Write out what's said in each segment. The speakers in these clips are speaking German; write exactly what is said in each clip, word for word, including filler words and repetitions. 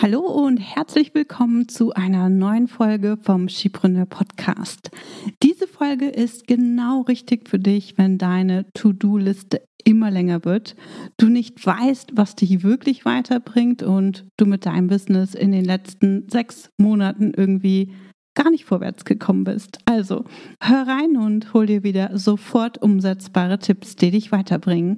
Hallo und herzlich willkommen zu einer neuen Folge vom Skipreneur Podcast. Diese Folge ist genau richtig für dich, wenn deine To-Do-Liste immer länger wird, du nicht weißt, was dich wirklich weiterbringt und du mit deinem Business in den letzten sechs Monaten irgendwie gar nicht vorwärts gekommen bist. Also hör rein und hol dir wieder sofort umsetzbare Tipps, die dich weiterbringen.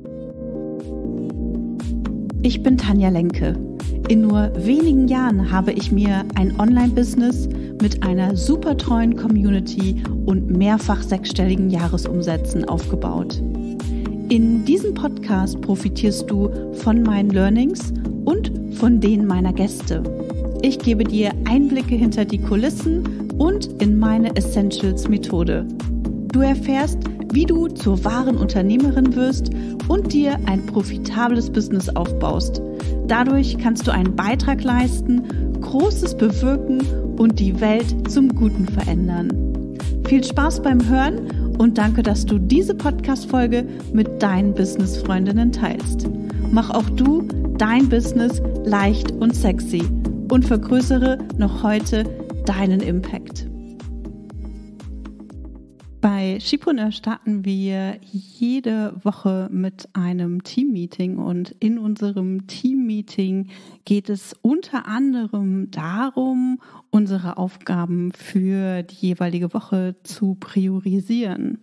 Ich bin Tanja Lenke. In nur wenigen Jahren habe ich mir ein Online-Business mit einer super treuen Community und mehrfach sechsstelligen Jahresumsätzen aufgebaut. In diesem Podcast profitierst du von meinen Learnings und von denen meiner Gäste. Ich gebe dir Einblicke hinter die Kulissen und in meine Essentials-Methode. Du erfährst, wie du zur wahren Unternehmerin wirst und dir ein profitables Business aufbaust. Dadurch kannst du einen Beitrag leisten, Großes bewirken und die Welt zum Guten verändern. Viel Spaß beim Hören und danke, dass du diese Podcast-Folge mit deinen Business-Freundinnen teilst. Mach auch du dein Business leicht und sexy und vergrößere noch heute deinen Impact. Bei Skipreneur starten wir jede Woche mit einem Teammeeting und in unserem Teammeeting geht es unter anderem darum, unsere Aufgaben für die jeweilige Woche zu priorisieren.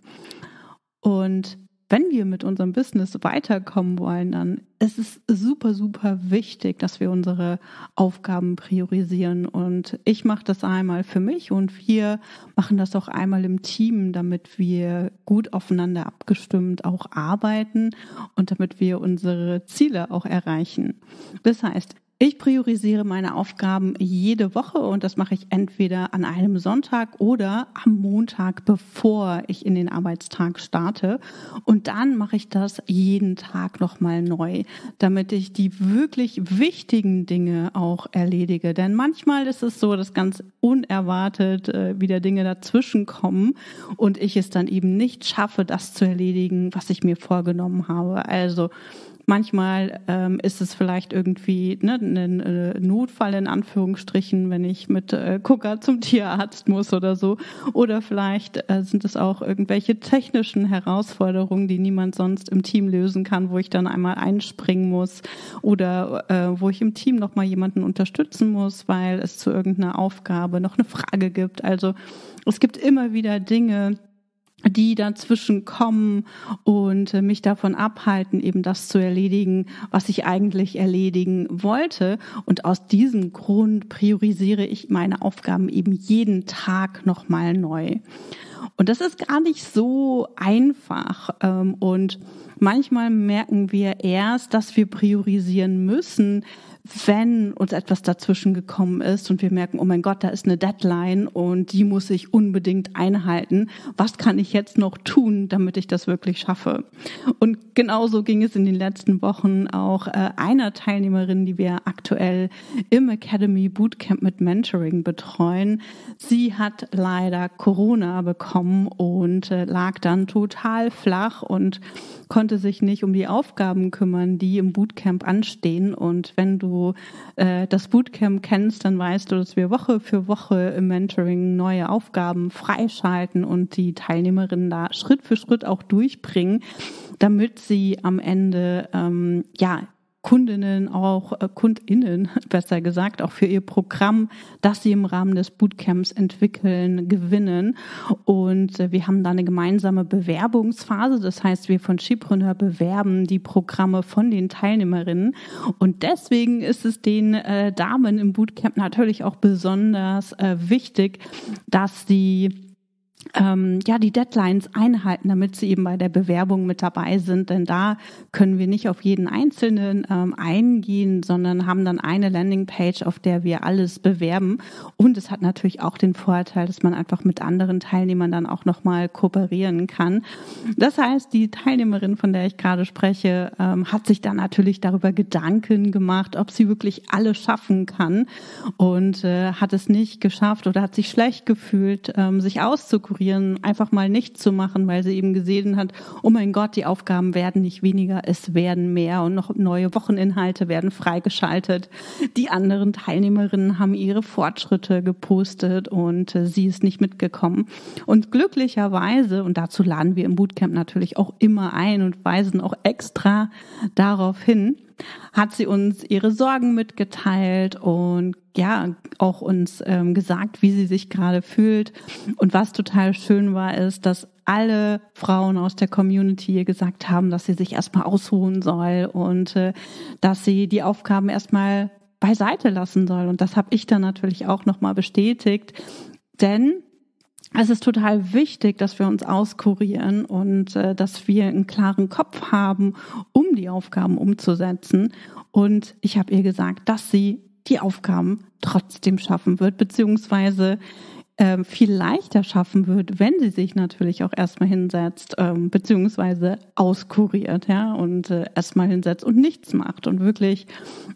Und wenn wir mit unserem Business weiterkommen wollen, dann ist es super, super wichtig, dass wir unsere Aufgaben priorisieren. Und ich mache das einmal für mich und wir machen das auch einmal im Team, damit wir gut aufeinander abgestimmt auch arbeiten und damit wir unsere Ziele auch erreichen. Das heißt, ich priorisiere meine Aufgaben jede Woche und das mache ich entweder an einem Sonntag oder am Montag, bevor ich in den Arbeitstag starte. Und dann mache ich das jeden Tag nochmal neu, damit ich die wirklich wichtigen Dinge auch erledige. Denn manchmal ist es so, dass ganz unerwartet äh, wieder Dinge dazwischen kommen und ich es dann eben nicht schaffe, das zu erledigen, was ich mir vorgenommen habe. Also manchmal ähm, ist es vielleicht irgendwie ne, ein äh, Notfall in Anführungsstrichen, wenn ich mit äh, Kucker zum Tierarzt muss oder so. Oder vielleicht äh, sind es auch irgendwelche technischen Herausforderungen, die niemand sonst im Team lösen kann, wo ich dann einmal einspringen muss oder äh, wo ich im Team nochmal jemanden unterstützen muss, weil es zu irgendeiner Aufgabe noch eine Frage gibt. Also es gibt immer wieder Dinge, die dazwischen kommen und mich davon abhalten, eben das zu erledigen, was ich eigentlich erledigen wollte. Und aus diesem Grund priorisiere ich meine Aufgaben eben jeden Tag nochmal neu. Und das ist gar nicht so einfach. Und manchmal merken wir erst, dass wir priorisieren müssen, wenn uns etwas dazwischen gekommen ist und wir merken, oh mein Gott, da ist eine Deadline und die muss ich unbedingt einhalten. Was kann ich jetzt noch tun, damit ich das wirklich schaffe? Und genauso ging es in den letzten Wochen auch äh, einer Teilnehmerin, die wir aktuell im Academy Bootcamp mit Mentoring betreuen. Sie hat leider Corona bekommen und äh, lag dann total flach und konnte sich nicht um die Aufgaben kümmern, die im Bootcamp anstehen. Und wenn du äh, das Bootcamp kennst, dann weißt du, dass wir Woche für Woche im Mentoring neue Aufgaben freischalten und die Teilnehmerinnen da Schritt für Schritt auch durchbringen, damit sie am Ende ähm, ja Kundinnen, auch äh, KundInnen, besser gesagt, auch für ihr Programm, das sie im Rahmen des Bootcamps entwickeln, gewinnen. Und äh, wir haben da eine gemeinsame Bewerbungsphase. Das heißt, wir von Skipreneur bewerben die Programme von den Teilnehmerinnen. Und deswegen ist es den äh, Damen im Bootcamp natürlich auch besonders äh, wichtig, dass sie Ähm, ja, die Deadlines einhalten, damit sie eben bei der Bewerbung mit dabei sind. Denn da können wir nicht auf jeden Einzelnen ähm, eingehen, sondern haben dann eine Landingpage, auf der wir alles bewerben. Und es hat natürlich auch den Vorteil, dass man einfach mit anderen Teilnehmern dann auch nochmal kooperieren kann. Das heißt, die Teilnehmerin, von der ich gerade spreche, ähm, hat sich dann natürlich darüber Gedanken gemacht, ob sie wirklich alles schaffen kann und äh, hat es nicht geschafft oder hat sich schlecht gefühlt, ähm, sich auszukurieren auskurieren, einfach mal nichts zu machen, weil sie eben gesehen hat, oh mein Gott, die Aufgaben werden nicht weniger, es werden mehr und noch neue Wocheninhalte werden freigeschaltet. Die anderen Teilnehmerinnen haben ihre Fortschritte gepostet und äh, sie ist nicht mitgekommen. Und glücklicherweise, und dazu laden wir im Bootcamp natürlich auch immer ein und weisen auch extra darauf hin, hat sie uns ihre Sorgen mitgeteilt und ja, auch uns ähm, gesagt, wie sie sich gerade fühlt. Und was total schön war, ist, dass alle Frauen aus der Community ihr gesagt haben, dass sie sich erstmal ausruhen soll und äh, dass sie die Aufgaben erstmal beiseite lassen soll. Und das habe ich dann natürlich auch nochmal bestätigt, denn es ist total wichtig, dass wir uns auskurieren und äh, dass wir einen klaren Kopf haben, um die Aufgaben umzusetzen. Und ich habe ihr gesagt, dass sie die Aufgaben trotzdem schaffen wird, beziehungsweise äh, viel leichter schaffen wird, wenn sie sich natürlich auch erstmal hinsetzt, ähm, beziehungsweise auskuriert, ja, und äh, erstmal hinsetzt und nichts macht und wirklich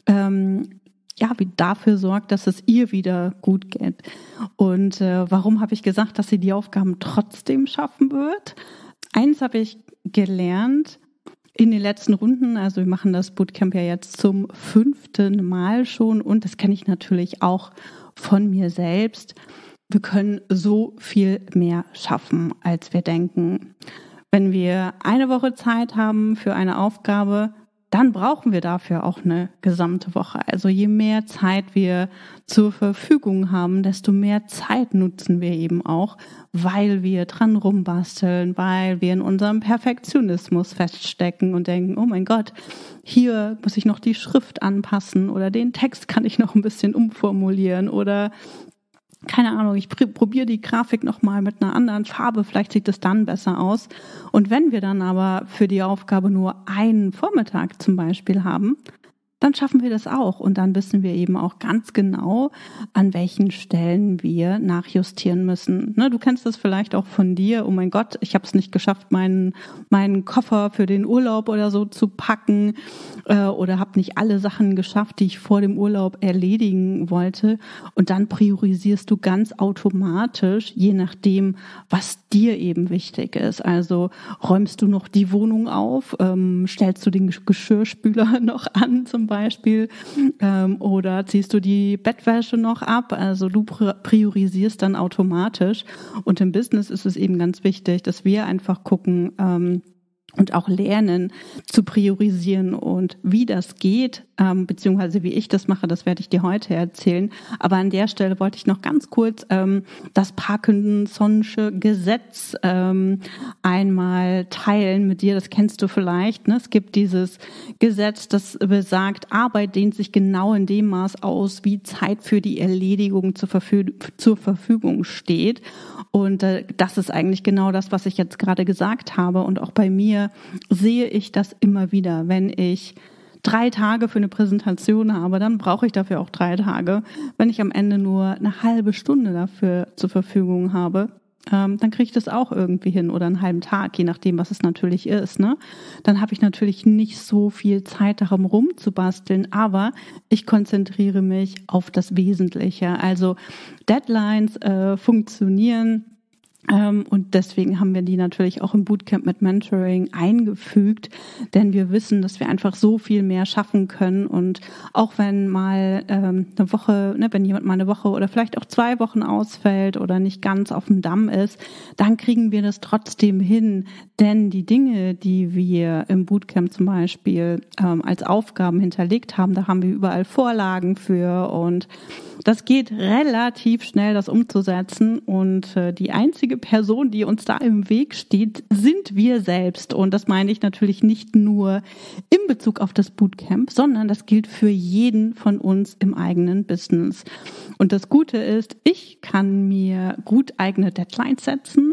ähm, ja, wie dafür sorgt, dass es ihr wieder gut geht. Und äh, warum habe ich gesagt, dass sie die Aufgaben trotzdem schaffen wird? Eins habe ich gelernt in den letzten Runden, also wir machen das Bootcamp ja jetzt zum fünften Mal schon und das kenne ich natürlich auch von mir selbst. Wir können so viel mehr schaffen, als wir denken. Wenn wir eine Woche Zeit haben für eine Aufgabe, dann brauchen wir dafür auch eine gesamte Woche. Also je mehr Zeit wir zur Verfügung haben, desto mehr Zeit nutzen wir eben auch, weil wir dran rumbasteln, weil wir in unserem Perfektionismus feststecken und denken, oh mein Gott, hier muss ich noch die Schrift anpassen oder den Text kann ich noch ein bisschen umformulieren oder keine Ahnung, ich probiere die Grafik nochmal mit einer anderen Farbe, vielleicht sieht es dann besser aus. Und wenn wir dann aber für die Aufgabe nur einen Vormittag zum Beispiel haben, dann schaffen wir das auch. Und dann wissen wir eben auch ganz genau, an welchen Stellen wir nachjustieren müssen. Ne, du kennst das vielleicht auch von dir. Oh mein Gott, ich habe es nicht geschafft, meinen meinen Koffer für den Urlaub oder so zu packen äh, oder habe nicht alle Sachen geschafft, die ich vor dem Urlaub erledigen wollte. Und dann priorisierst du ganz automatisch, je nachdem, was dir eben wichtig ist. Also räumst du noch die Wohnung auf, ähm, stellst du den Geschirrspüler noch an zum Beispiel ähm, oder ziehst du die Bettwäsche noch ab, also du priorisierst dann automatisch und im Business ist es eben ganz wichtig, dass wir einfach gucken ähm, und auch lernen zu priorisieren und wie das geht, ähm, beziehungsweise wie ich das mache, das werde ich dir heute erzählen. Aber an der Stelle wollte ich noch ganz kurz ähm, das Parkinson'sche Gesetz ähm, einmal teilen mit dir. Das kennst du vielleicht. Ne? Es gibt dieses Gesetz, das besagt, Arbeit dehnt sich genau in dem Maß aus, wie Zeit für die Erledigung zur, Verfü- zur Verfügung steht. Und äh, das ist eigentlich genau das, was ich jetzt gerade gesagt habe. Und auch bei mir sehe ich das immer wieder. Wenn ich drei Tage für eine Präsentation habe, dann brauche ich dafür auch drei Tage. Wenn ich am Ende nur eine halbe Stunde dafür zur Verfügung habe, ähm, dann kriege ich das auch irgendwie hin oder einen halben Tag, je nachdem, was es natürlich ist. Ne? Dann habe ich natürlich nicht so viel Zeit darum rumzubasteln, aber ich konzentriere mich auf das Wesentliche. Also Deadlines äh, funktionieren. Ähm, und deswegen haben wir die natürlich auch im Bootcamp mit Mentoring eingefügt, denn wir wissen, dass wir einfach so viel mehr schaffen können und auch wenn mal ähm, eine Woche, ne, wenn jemand mal eine Woche oder vielleicht auch zwei Wochen ausfällt oder nicht ganz auf dem Damm ist, dann kriegen wir das trotzdem hin, denn die Dinge, die wir im Bootcamp zum Beispiel ähm, als Aufgaben hinterlegt haben, da haben wir überall Vorlagen für und das geht relativ schnell, das umzusetzen und äh, die einzige Person, die uns da im Weg steht, sind wir selbst und das meine ich natürlich nicht nur in Bezug auf das Bootcamp, sondern das gilt für jeden von uns im eigenen Business. Und das Gute ist, ich kann mir gut eigene Deadlines setzen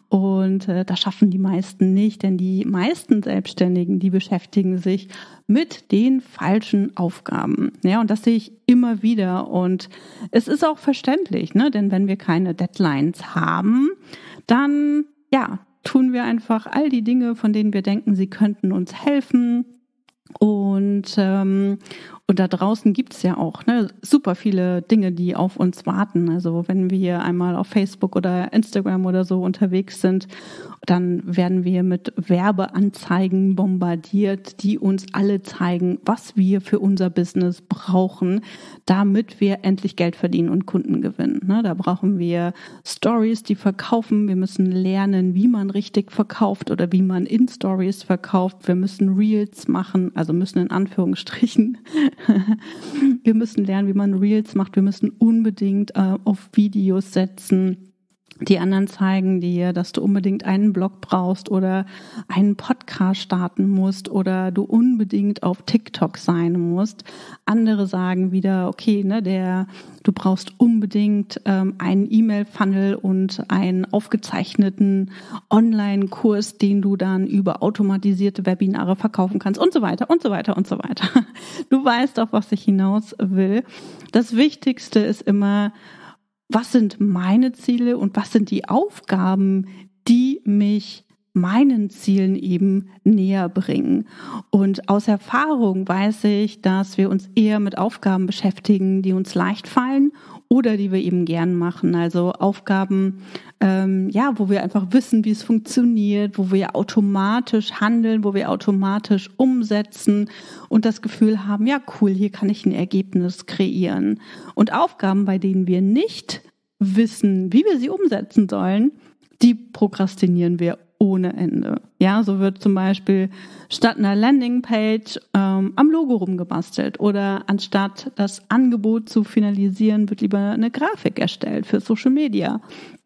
und äh, das schaffen die meisten nicht, denn die meisten Selbstständigen, die beschäftigen sich mit den falschen Aufgaben. Ja, und das sehe ich immer wieder und es ist auch verständlich, ne? Denn wenn wir keine Deadlines haben, dann ja, tun wir einfach all die Dinge, von denen wir denken, sie könnten uns helfen. Und ähm, Und da draußen gibt's ja auch ne, super viele Dinge, die auf uns warten. Also wenn wir einmal auf Facebook oder Instagram oder so unterwegs sind, dann werden wir mit Werbeanzeigen bombardiert, die uns alle zeigen, was wir für unser Business brauchen, damit wir endlich Geld verdienen und Kunden gewinnen. Ne, da brauchen wir Stories, die verkaufen. Wir müssen lernen, wie man richtig verkauft oder wie man in Stories verkauft. Wir müssen Reels machen, also müssen in Anführungsstrichen. Wir müssen lernen, wie man Reels macht. Wir müssen unbedingt äh, auf Videos setzen. Die anderen zeigen dir, dass du unbedingt einen Blog brauchst oder einen Podcast starten musst oder du unbedingt auf TikTok sein musst. Andere sagen wieder, okay, ne, der, du brauchst unbedingt ähm, einen E-Mail-Funnel und einen aufgezeichneten Online-Kurs, den du dann über automatisierte Webinare verkaufen kannst und so weiter und so weiter und so weiter. Du weißt, auf was ich hinaus will. Das Wichtigste ist immer, was sind meine Ziele und was sind die Aufgaben, die mich meinen Zielen eben näher bringen. Und aus Erfahrung weiß ich, dass wir uns eher mit Aufgaben beschäftigen, die uns leicht fallen oder die wir eben gern machen. Also Aufgaben, ähm, ja, wo wir einfach wissen, wie es funktioniert, wo wir automatisch handeln, wo wir automatisch umsetzen und das Gefühl haben, ja cool, hier kann ich ein Ergebnis kreieren. Und Aufgaben, bei denen wir nicht wissen, wie wir sie umsetzen sollen, die prokrastinieren wir ohne Ende. Ja, so wird zum Beispiel statt einer Landingpage ähm, am Logo rumgebastelt oder anstatt das Angebot zu finalisieren, wird lieber eine Grafik erstellt für Social Media.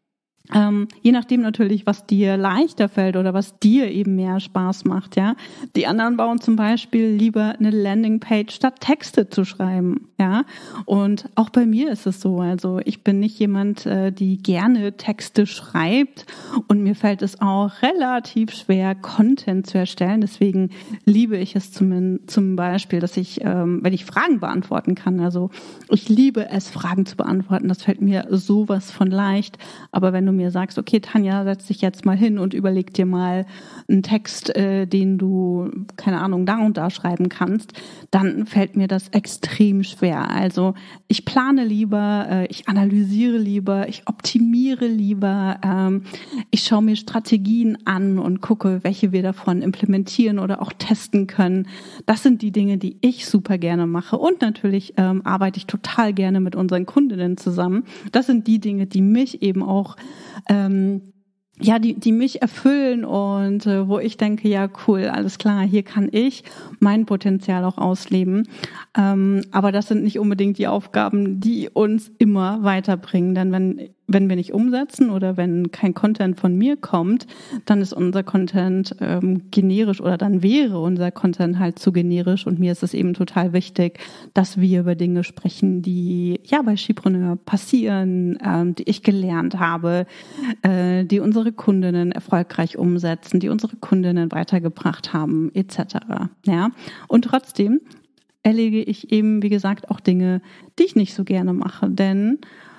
Ähm, je nachdem natürlich, was dir leichter fällt oder was dir eben mehr Spaß macht, ja. Die anderen bauen zum Beispiel lieber eine Landingpage statt Texte zu schreiben, ja. Und auch bei mir ist es so, also ich bin nicht jemand, äh, die gerne Texte schreibt und mir fällt es auch relativ schwer, Content zu erstellen. Deswegen liebe ich es zum, zum Beispiel, dass ich, ähm, wenn ich Fragen beantworten kann, also ich liebe es, Fragen zu beantworten. Das fällt mir sowas von leicht. Aber wenn du mir sagst, okay, Tanja, setz dich jetzt mal hin und überleg dir mal einen Text, äh, den du, keine Ahnung, da und da schreiben kannst, dann fällt mir das extrem schwer. Also ich plane lieber, äh, ich analysiere lieber, ich optimiere lieber, ähm, ich schaue mir Strategien an und gucke, welche wir davon implementieren oder auch testen können. Das sind die Dinge, die ich super gerne mache. Und natürlich ähm, arbeite ich total gerne mit unseren Kundinnen zusammen. Das sind die Dinge, die mich eben auch Ähm, ja, die, die mich erfüllen und äh, wo ich denke, ja cool, alles klar, hier kann ich mein Potenzial auch ausleben. Ähm, aber das sind nicht unbedingt die Aufgaben, die uns immer weiterbringen. Denn wenn, wenn wir nicht umsetzen oder wenn kein Content von mir kommt, dann ist unser Content ähm, generisch oder dann wäre unser Content halt zu generisch. Und mir ist es eben total wichtig, dass wir über Dinge sprechen, die ja bei Skipreneur passieren, ähm, die ich gelernt habe, äh, die unsere Kundinnen erfolgreich umsetzen, die unsere Kundinnen weitergebracht haben, et cetera. Ja, und trotzdem erlege ich eben, wie gesagt, auch Dinge, die ich nicht so gerne mache, denn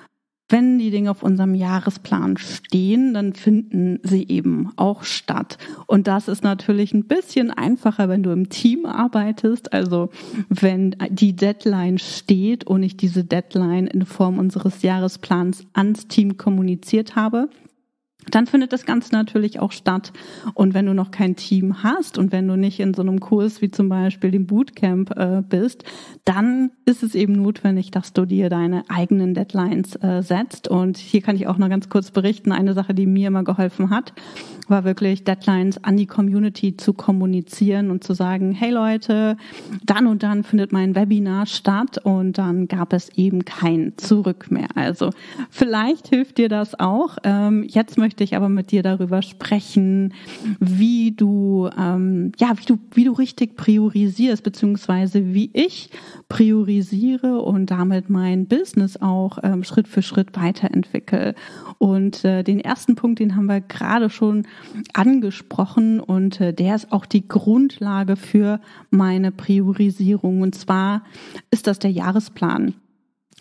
wenn die Dinge auf unserem Jahresplan stehen, dann finden sie eben auch statt. Und das ist natürlich ein bisschen einfacher, wenn du im Team arbeitest. Also wenn die Deadline steht und ich diese Deadline in Form unseres Jahresplans ans Team kommuniziert habe, dann findet das Ganze natürlich auch statt. Und wenn du noch kein Team hast und wenn du nicht in so einem Kurs wie zum Beispiel dem Bootcamp äh, bist, dann ist es eben notwendig, dass du dir deine eigenen Deadlines äh, setzt. Und hier kann ich auch noch ganz kurz berichten, eine Sache, die mir immer geholfen hat, war wirklich Deadlines an die Community zu kommunizieren und zu sagen, hey Leute, dann und dann findet mein Webinar statt und dann gab es eben kein Zurück mehr. Also vielleicht hilft dir das auch. Ähm, jetzt möchte ich aber mit dir darüber sprechen, wie du, ähm, ja, wie du, wie du richtig priorisierst, beziehungsweise wie ich priorisiere und damit mein Business auch ähm, Schritt für Schritt weiterentwickle. Und äh, den ersten Punkt, den haben wir gerade schon angesprochen und äh, der ist auch die Grundlage für meine Priorisierung. Und zwar ist das der Jahresplan.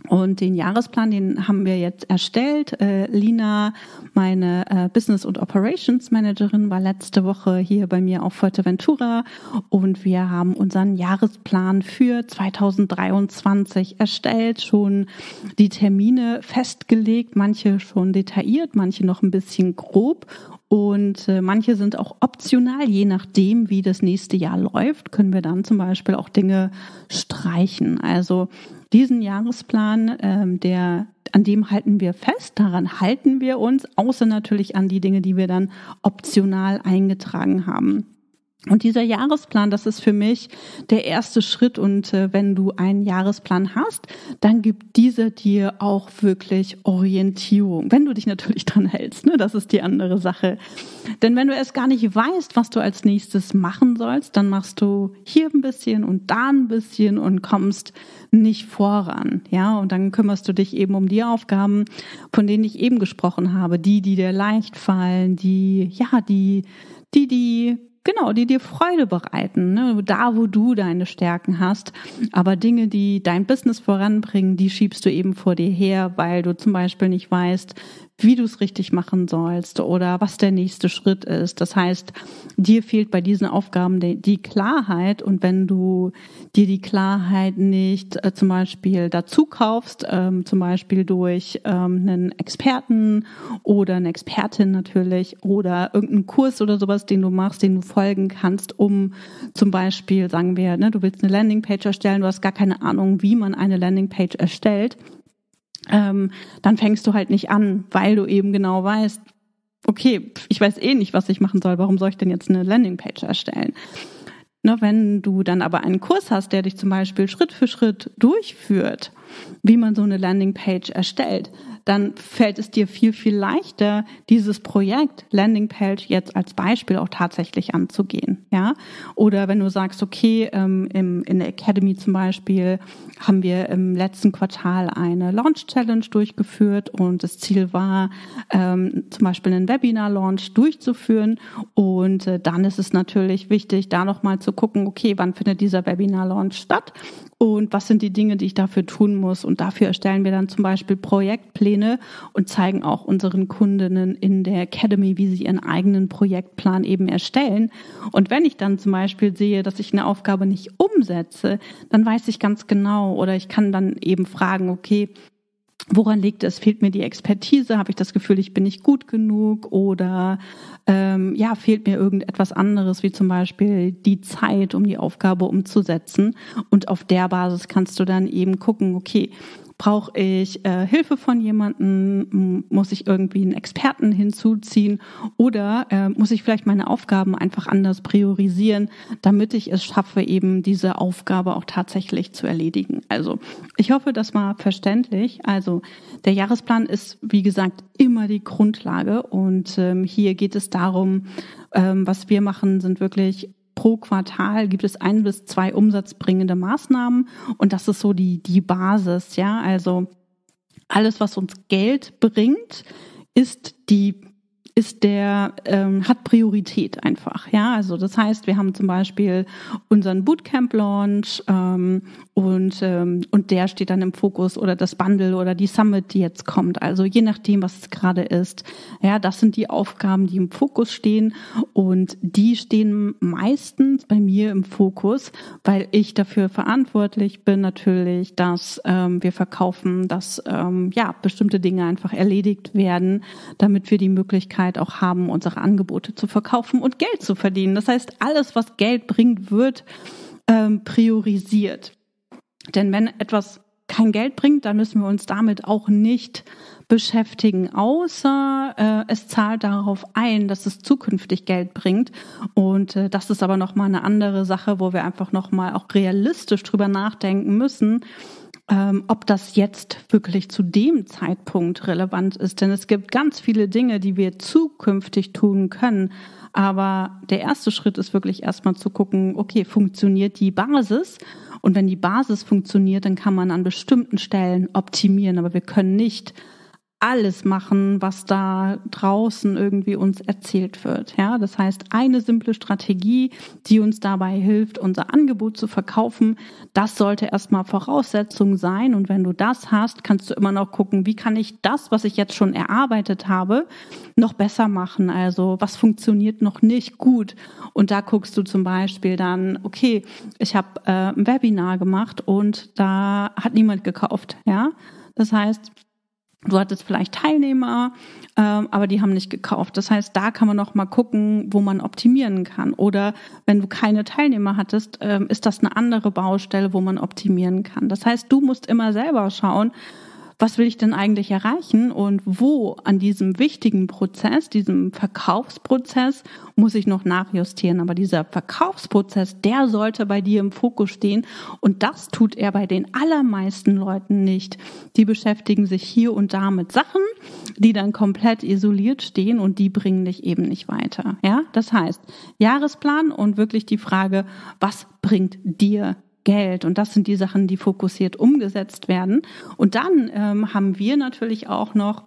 Und den Jahresplan, den haben wir jetzt erstellt. Äh, Lina, meine äh, Business- und Operations Managerin, war letzte Woche hier bei mir auf Fuerteventura und wir haben unseren Jahresplan für zweitausenddreiundzwanzig erstellt, schon die Termine festgelegt, manche schon detailliert, manche noch ein bisschen grob. Und äh, manche sind auch optional, je nachdem, wie das nächste Jahr läuft, können wir dann zum Beispiel auch Dinge streichen. Also diesen Jahresplan, ähm, der, an dem halten wir fest, daran halten wir uns, außer natürlich an die Dinge, die wir dann optional eingetragen haben. Und dieser Jahresplan, das ist für mich der erste Schritt. Und äh, wenn du einen Jahresplan hast, dann gibt dieser dir auch wirklich Orientierung. Wenn du dich natürlich dran hältst, ne? Das ist die andere Sache. Denn wenn du erst gar nicht weißt, was du als nächstes machen sollst, dann machst du hier ein bisschen und da ein bisschen und kommst nicht voran. Ja, und dann kümmerst du dich eben um die Aufgaben, von denen ich eben gesprochen habe. Die, die dir leicht fallen, die, ja, die, die, die, Genau, die dir Freude bereiten, ne? Da, wo du deine Stärken hast. Aber Dinge, die dein Business voranbringen, die schiebst du eben vor dir her, weil du zum Beispiel nicht weißt, wie du es richtig machen sollst oder was der nächste Schritt ist. Das heißt, dir fehlt bei diesen Aufgaben die, die Klarheit, und wenn du dir die Klarheit nicht äh, zum Beispiel dazu kaufst, ähm, zum Beispiel durch ähm, einen Experten oder eine Expertin natürlich oder irgendeinen Kurs oder sowas, den du machst, den du folgen kannst, um zum Beispiel, sagen wir, ne, du willst eine Landingpage erstellen, du hast gar keine Ahnung, wie man eine Landingpage erstellt, Ähm, dann fängst du halt nicht an, weil du eben genau weißt, okay, ich weiß eh nicht, was ich machen soll, warum soll ich denn jetzt eine Landingpage erstellen? Ne, wenn du dann aber einen Kurs hast, der dich zum Beispiel Schritt für Schritt durchführt, wie man so eine Landingpage erstellt, dann fällt es dir viel, viel leichter, dieses Projekt Landingpage jetzt als Beispiel auch tatsächlich anzugehen. Ja? Oder wenn du sagst, okay, ähm, im, in der Academy zum Beispiel haben wir im letzten Quartal eine Launch-Challenge durchgeführt und das Ziel war, ähm, zum Beispiel einen Webinar-Launch durchzuführen, und äh, dann ist es natürlich wichtig, da nochmal zu gucken, okay, wann findet dieser Webinar-Launch statt und was sind die Dinge, die ich dafür tun muss, und dafür erstellen wir dann zum Beispiel Projektpläne und zeigen auch unseren Kundinnen in der Academy, wie sie ihren eigenen Projektplan eben erstellen. Und wenn ich dann zum Beispiel sehe, dass ich eine Aufgabe nicht umsetze, dann weiß ich ganz genau, oder ich kann dann eben fragen, okay, woran liegt es? Fehlt mir die Expertise? Habe ich das Gefühl, ich bin nicht gut genug? Oder ähm, ja, fehlt mir irgendetwas anderes, wie zum Beispiel die Zeit, um die Aufgabe umzusetzen? Und auf der Basis kannst du dann eben gucken, okay, brauche ich äh, Hilfe von jemandem? Muss ich irgendwie einen Experten hinzuziehen? Oder äh, muss ich vielleicht meine Aufgaben einfach anders priorisieren, damit ich es schaffe, eben diese Aufgabe auch tatsächlich zu erledigen? Also ich hoffe, das war verständlich. Also der Jahresplan ist, wie gesagt, immer die Grundlage, und ähm, hier geht es darum, ähm, was wir machen, sind wirklich pro Quartal gibt es ein bis zwei umsatzbringende Maßnahmen, und das ist so die, die Basis, ja. Also alles, was uns Geld bringt, ist die ist der, ähm, hat Priorität einfach, ja. Also das heißt, wir haben zum Beispiel unseren Bootcamp-Launch ähm, und ähm, und der steht dann im Fokus, oder das Bundle oder die Summit, die jetzt kommt. Also je nachdem, was es gerade ist. Ja, das sind die Aufgaben, die im Fokus stehen, und die stehen meistens bei mir im Fokus, weil ich dafür verantwortlich bin natürlich, dass ähm, wir verkaufen, dass ähm, ja bestimmte Dinge einfach erledigt werden, damit wir die Möglichkeit auch haben, unsere Angebote zu verkaufen und Geld zu verdienen. Das heißt, alles, was Geld bringt, wird ähm, priorisiert. Denn wenn etwas kein Geld bringt, dann müssen wir uns damit auch nicht beschäftigen, außer äh, es zahlt darauf ein, dass es zukünftig Geld bringt. Und äh, das ist aber nochmal eine andere Sache, wo wir einfach nochmal auch realistisch drüber nachdenken müssen, Ähm, ob das jetzt wirklich zu dem Zeitpunkt relevant ist. Denn es gibt ganz viele Dinge, die wir zukünftig tun können. Aber der erste Schritt ist wirklich erstmal zu gucken, okay, funktioniert die Basis? Und wenn die Basis funktioniert, dann kann man an bestimmten Stellen optimieren. Aber wir können nicht alles machen, was da draußen irgendwie uns erzählt wird. Ja, das heißt, eine simple Strategie, die uns dabei hilft, unser Angebot zu verkaufen, das sollte erstmal Voraussetzung sein. Und wenn du das hast, kannst du immer noch gucken, wie kann ich das, was ich jetzt schon erarbeitet habe, noch besser machen. Also was funktioniert noch nicht gut? Und da guckst du zum Beispiel dann, okay, ich habe äh, ein Webinar gemacht und da hat niemand gekauft. Ja, das heißt, du hattest vielleicht Teilnehmer, ähm, aber die haben nicht gekauft. Das heißt, da kann man noch mal gucken, wo man optimieren kann. Oder wenn du keine Teilnehmer hattest, ähm, ist das eine andere Baustelle, wo man optimieren kann. Das heißt, du musst immer selber schauen, was will ich denn eigentlich erreichen und wo an diesem wichtigen Prozess, diesem Verkaufsprozess, muss ich noch nachjustieren. Aber dieser Verkaufsprozess, der sollte bei dir im Fokus stehen und das tut er bei den allermeisten Leuten nicht. Die beschäftigen sich hier und da mit Sachen, die dann komplett isoliert stehen und die bringen dich eben nicht weiter. Ja, das heißt, Jahresplan und wirklich die Frage, was bringt dir Geld? Und das sind die Sachen, die fokussiert umgesetzt werden. Und dann ähm, haben wir natürlich auch noch,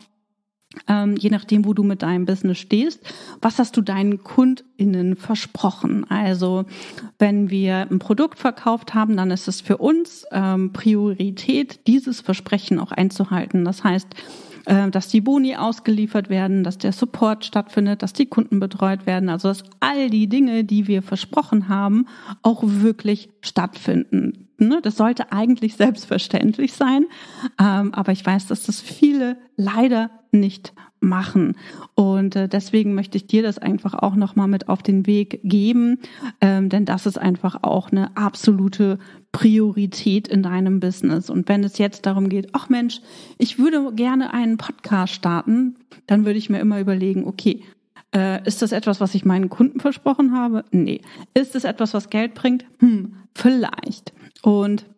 ähm, je nachdem, wo du mit deinem Business stehst, was hast du deinen KundInnen versprochen? Also wenn wir ein Produkt verkauft haben, dann ist es für uns ähm, Priorität, dieses Versprechen auch einzuhalten. Das heißt, dass die Boni ausgeliefert werden, dass der Support stattfindet, dass die Kunden betreut werden, also dass all die Dinge, die wir versprochen haben, auch wirklich stattfinden. Das sollte eigentlich selbstverständlich sein, aber ich weiß, dass das viele leider nicht machen. Und deswegen möchte ich dir das einfach auch nochmal mit auf den Weg geben, denn das ist einfach auch eine absolute Priorität in deinem Business. Und wenn es jetzt darum geht, ach Mensch, ich würde gerne einen Podcast starten, dann würde ich mir immer überlegen, okay, äh, ist das etwas, was ich meinen Kunden versprochen habe? Nee. Ist es etwas, was Geld bringt? Hm, vielleicht. Und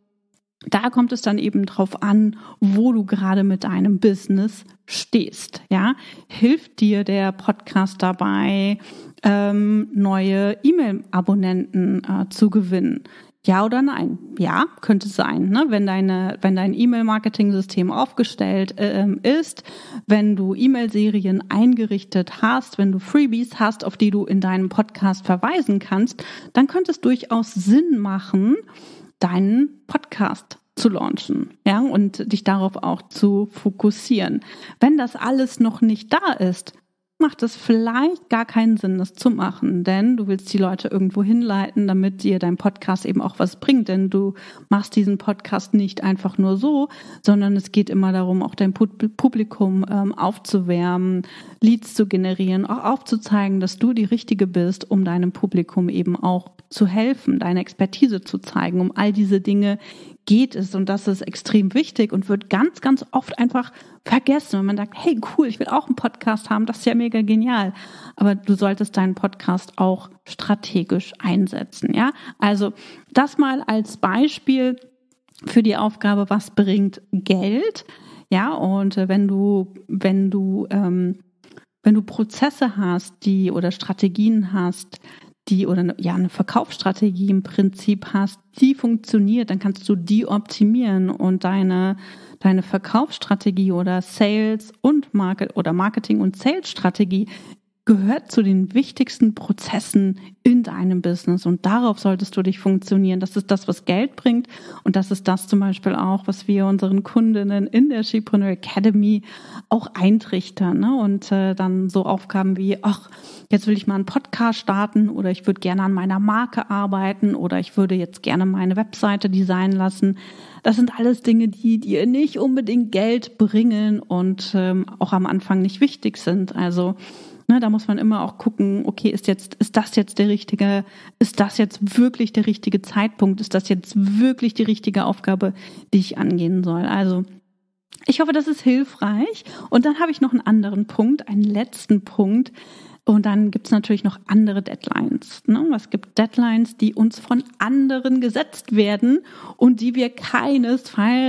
da kommt es dann eben drauf an, wo du gerade mit deinem Business stehst. Ja, hilft dir der Podcast dabei, ähm, neue E-Mail-Abonnenten äh, zu gewinnen? Ja oder nein? Ja, könnte sein, ne? Wenn deine, wenn dein E-Mail-Marketing-System aufgestellt ähm, ist, wenn du E-Mail-Serien eingerichtet hast, wenn du Freebies hast, auf die du in deinem Podcast verweisen kannst, dann könnte es durchaus Sinn machen, deinen Podcast zu launchen, ja, und dich darauf auch zu fokussieren. Wenn das alles noch nicht da ist, macht es vielleicht gar keinen Sinn, das zu machen, denn du willst die Leute irgendwo hinleiten, damit dir dein Podcast eben auch was bringt, denn du machst diesen Podcast nicht einfach nur so, sondern es geht immer darum, auch dein Publikum ähm, aufzuwärmen, Leads zu generieren, auch aufzuzeigen, dass du die Richtige bist, um deinem Publikum eben auch zu helfen, deine Expertise zu zeigen. Um all diese Dinge geht es und das ist extrem wichtig und wird ganz, ganz oft einfach vergessen, wenn man sagt, hey cool, ich will auch einen Podcast haben, das ist ja mega genial. Aber du solltest deinen Podcast auch strategisch einsetzen, ja. Also das mal als Beispiel für die Aufgabe, was bringt Geld, ja. Und wenn du, wenn du, ähm, wenn du Prozesse hast, die oder Strategien hast, die oder ja eine Verkaufsstrategie im Prinzip hast, die funktioniert, dann kannst du die optimieren und deine deine Verkaufsstrategie oder Sales und Market oder Marketing und Sales Strategie gehört zu den wichtigsten Prozessen in deinem Business und darauf solltest du dich funktionieren. Das ist das, was Geld bringt und das ist das zum Beispiel auch, was wir unseren Kundinnen in der Shepreneur Academy auch eintrichtern, ne? Und äh, dann so Aufgaben wie, ach, jetzt will ich mal einen Podcast starten oder ich würde gerne an meiner Marke arbeiten oder ich würde jetzt gerne meine Webseite designen lassen. Das sind alles Dinge, die dir nicht unbedingt Geld bringen und ähm, auch am Anfang nicht wichtig sind. Also Ne, da muss man immer auch gucken, okay, ist jetzt, ist das jetzt der richtige, ist das jetzt wirklich der richtige Zeitpunkt? Ist das jetzt wirklich die richtige Aufgabe, die ich angehen soll? Also, ich hoffe, das ist hilfreich. Und dann habe ich noch einen anderen Punkt, einen letzten Punkt. Und dann gibt es natürlich noch andere Deadlines. Ne? Es gibt Deadlines, die uns von anderen gesetzt werden und die wir keinesfalls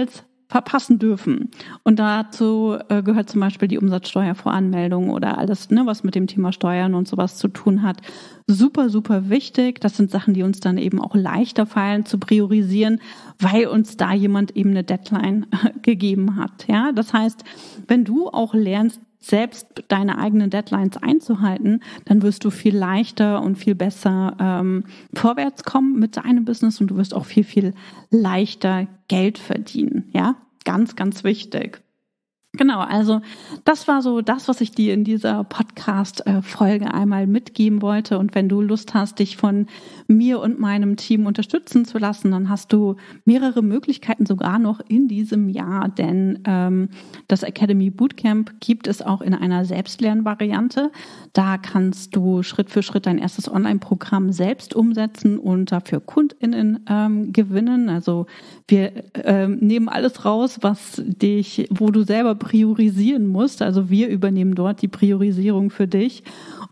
verpassen dürfen. Und dazu äh, gehört zum Beispiel die Umsatzsteuervoranmeldung oder alles, ne, was mit dem Thema Steuern und sowas zu tun hat. Super, super wichtig. Das sind Sachen, die uns dann eben auch leichter fallen zu priorisieren, weil uns da jemand eben eine Deadline gegeben hat. Ja, das heißt, wenn du auch lernst, selbst deine eigenen Deadlines einzuhalten, dann wirst du viel leichter und viel besser ähm, vorwärts kommen mit deinem Business und du wirst auch viel, viel leichter Geld verdienen. Ja, ganz, ganz wichtig. Genau, also das war so das, was ich dir in dieser Podcast-Folge einmal mitgeben wollte. Und wenn du Lust hast, dich von mir und meinem Team unterstützen zu lassen, dann hast du mehrere Möglichkeiten sogar noch in diesem Jahr. Denn ähm, das Academy Bootcamp gibt es auch in einer Selbstlernvariante. Da kannst du Schritt für Schritt dein erstes Online-Programm selbst umsetzen und dafür KundInnen ähm, gewinnen. Also wir ähm, nehmen alles raus, was dich, wo du selber priorisieren musst. Also wir übernehmen dort die Priorisierung für dich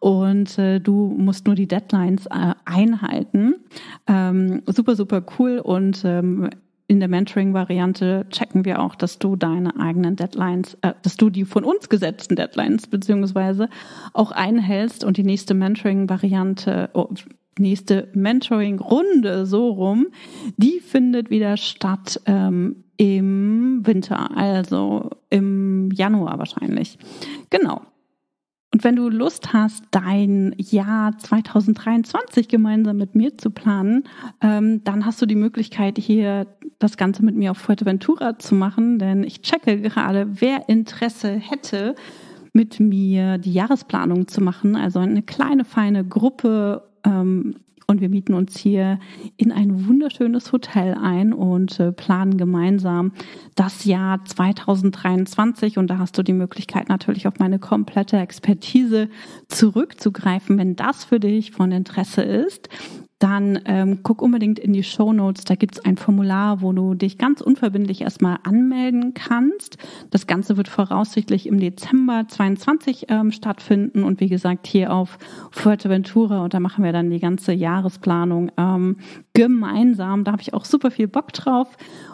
und äh, du musst nur die Deadlines äh, einhalten. Ähm, super, super cool und ähm, in der Mentoring-Variante checken wir auch, dass du deine eigenen Deadlines, äh, dass du die von uns gesetzten Deadlines beziehungsweise auch einhältst und die nächste Mentoring-Variante, oh, nächste Mentoring-Runde so rum, die findet wieder statt ähm, im Winter, also im Januar wahrscheinlich. Genau. Und wenn du Lust hast, dein Jahr zwanzig dreiundzwanzig gemeinsam mit mir zu planen, ähm, dann hast du die Möglichkeit, hier das Ganze mit mir auf Fuerteventura zu machen, denn ich checke gerade, wer Interesse hätte, mit mir die Jahresplanung zu machen, also eine kleine, feine Gruppe, ähm, und wir mieten uns hier in ein wunderschönes Hotel ein und äh, planen gemeinsam das Jahr zwanzig dreiundzwanzig. Und da hast du die Möglichkeit, natürlich auf meine komplette Expertise zurückzugreifen. Wenn das für dich von Interesse ist, dann ähm, guck unbedingt in die Shownotes. Da gibt's ein Formular, wo du dich ganz unverbindlich erstmal anmelden kannst. Das Ganze wird voraussichtlich im Dezember zweiundzwanzig ähm, stattfinden und wie gesagt hier auf Fuerteventura. Und da machen wir dann die ganze Jahresplanung ähm, gemeinsam. Da habe ich auch super viel Bock drauf.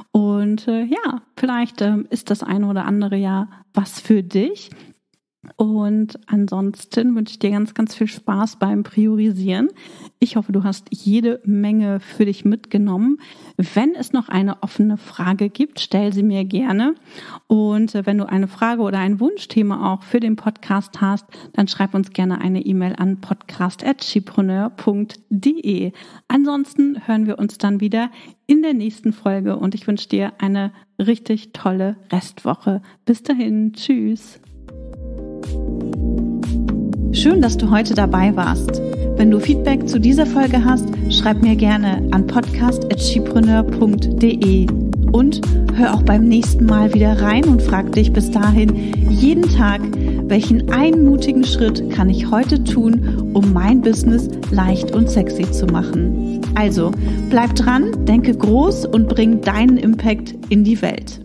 Und äh, ja, vielleicht ähm, ist das eine oder andere ja was für dich. Und ansonsten wünsche ich dir ganz, ganz viel Spaß beim Priorisieren. Ich hoffe, du hast jede Menge für dich mitgenommen. Wenn es noch eine offene Frage gibt, stell sie mir gerne. Und wenn du eine Frage oder ein Wunschthema auch für den Podcast hast, dann schreib uns gerne eine E-Mail an podcast at chipreneur punkt de. Ansonsten hören wir uns dann wieder in der nächsten Folge und ich wünsche dir eine richtig tolle Restwoche. Bis dahin, tschüss. Schön, dass du heute dabei warst. Wenn du Feedback zu dieser Folge hast, schreib mir gerne an podcast at chipreneur punkt de und hör auch beim nächsten Mal wieder rein und frag dich bis dahin jeden Tag, welchen einen mutigen Schritt kann ich heute tun, um mein Business leicht und sexy zu machen. Also, bleib dran, denke groß und bring deinen Impact in die Welt.